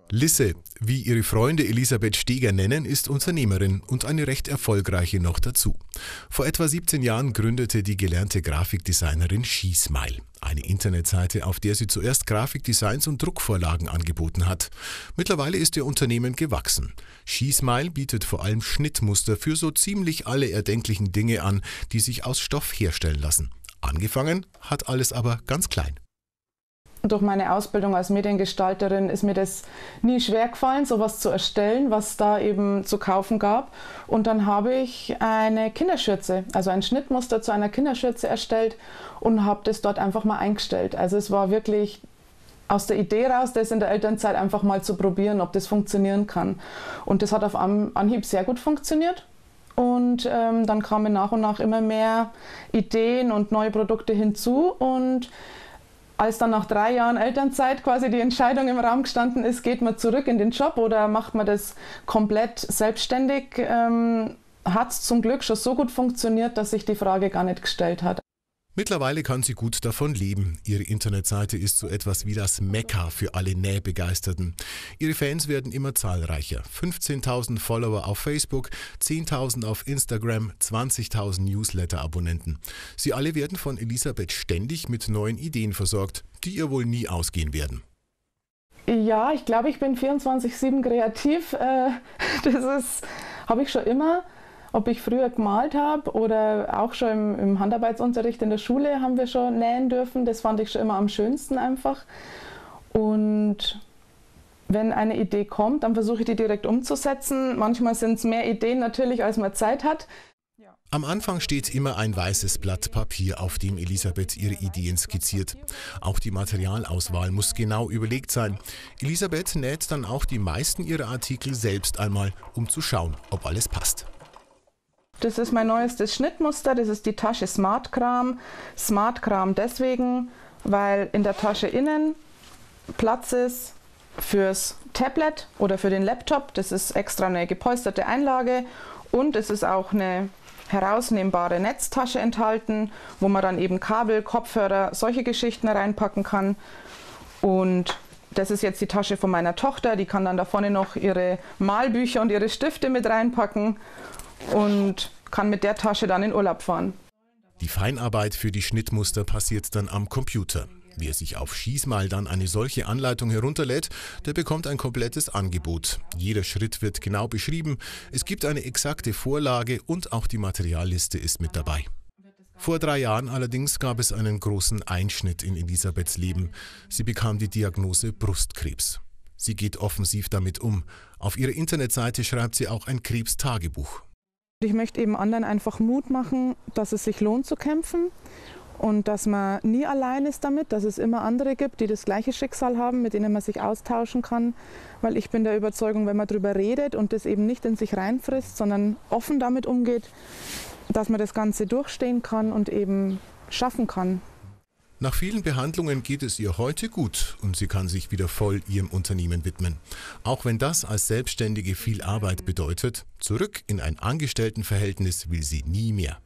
Lisse, wie ihre Freunde Elisabeth Steger nennen, ist Unternehmerin und eine recht erfolgreiche noch dazu. Vor etwa 17 Jahren gründete die gelernte Grafikdesignerin SheSmile, eine Internetseite, auf der sie zuerst Grafikdesigns und Druckvorlagen angeboten hat. Mittlerweile ist ihr Unternehmen gewachsen. SheSmile bietet vor allem Schnittmuster für so ziemlich alle erdenklichen Dinge an, die sich aus Stoff herstellen lassen. Angefangen hat alles aber ganz klein. Durch meine Ausbildung als Mediengestalterin ist mir das nie schwer gefallen, sowas zu erstellen, was da eben zu kaufen gab. Und dann habe ich eine Kinderschürze, also ein Schnittmuster zu einer Kinderschürze erstellt und habe das dort einfach mal eingestellt. Also es war wirklich aus der Idee raus, das in der Elternzeit einfach mal zu probieren, ob das funktionieren kann. Und das hat auf Anhieb sehr gut funktioniert. Und dann kamen nach und nach immer mehr Ideen und neue Produkte hinzu. Und als dann nach 3 Jahren Elternzeit quasi die Entscheidung im Raum gestanden ist, geht man zurück in den Job oder macht man das komplett selbstständig, hat es zum Glück schon so gut funktioniert, dass sich die Frage gar nicht gestellt hat. Mittlerweile kann sie gut davon leben. Ihre Internetseite ist so etwas wie das Mekka für alle Nähbegeisterten. Ihre Fans werden immer zahlreicher. 15.000 Follower auf Facebook, 10.000 auf Instagram, 20.000 Newsletter-Abonnenten. Sie alle werden von Elisabeth ständig mit neuen Ideen versorgt, die ihr wohl nie ausgehen werden. Ja, ich glaube, ich bin 24/7 kreativ. Das habe ich schon immer. Ob ich früher gemalt habe oder auch schon im Handarbeitsunterricht in der Schule haben wir schon nähen dürfen. Das fand ich schon immer am schönsten einfach. Und wenn eine Idee kommt, dann versuche ich die direkt umzusetzen. Manchmal sind es mehr Ideen natürlich, als man Zeit hat. Am Anfang steht immer ein weißes Blatt Papier, auf dem Elisabeth ihre Ideen skizziert. Auch die Materialauswahl muss genau überlegt sein. Elisabeth näht dann auch die meisten ihrer Artikel selbst einmal, um zu schauen, ob alles passt. Das ist mein neuestes Schnittmuster, das ist die Tasche SmartKram. SmartKram deswegen, weil in der Tasche innen Platz ist fürs Tablet oder für den Laptop. Das ist extra eine gepolsterte Einlage und es ist auch eine herausnehmbare Netztasche enthalten, wo man dann eben Kabel, Kopfhörer, solche Geschichten reinpacken kann. Und das ist jetzt die Tasche von meiner Tochter, die kann dann da vorne noch ihre Malbücher und ihre Stifte mit reinpacken und kann mit der Tasche dann in Urlaub fahren. Die Feinarbeit für die Schnittmuster passiert dann am Computer. Wer sich auf SheSmile dann eine solche Anleitung herunterlädt, der bekommt ein komplettes Angebot. Jeder Schritt wird genau beschrieben, es gibt eine exakte Vorlage und auch die Materialliste ist mit dabei. Vor 3 Jahren allerdings gab es einen großen Einschnitt in Elisabeths Leben. Sie bekam die Diagnose Brustkrebs. Sie geht offensiv damit um. Auf ihrer Internetseite schreibt sie auch ein Krebstagebuch. Ich möchte eben anderen einfach Mut machen, dass es sich lohnt zu kämpfen und dass man nie allein ist damit, dass es immer andere gibt, die das gleiche Schicksal haben, mit denen man sich austauschen kann. Weil ich bin der Überzeugung, wenn man darüber redet und das eben nicht in sich reinfrisst, sondern offen damit umgeht, dass man das Ganze durchstehen kann und eben schaffen kann. Nach vielen Behandlungen geht es ihr heute gut und sie kann sich wieder voll ihrem Unternehmen widmen. Auch wenn das als Selbstständige viel Arbeit bedeutet, zurück in ein Angestelltenverhältnis will sie nie mehr.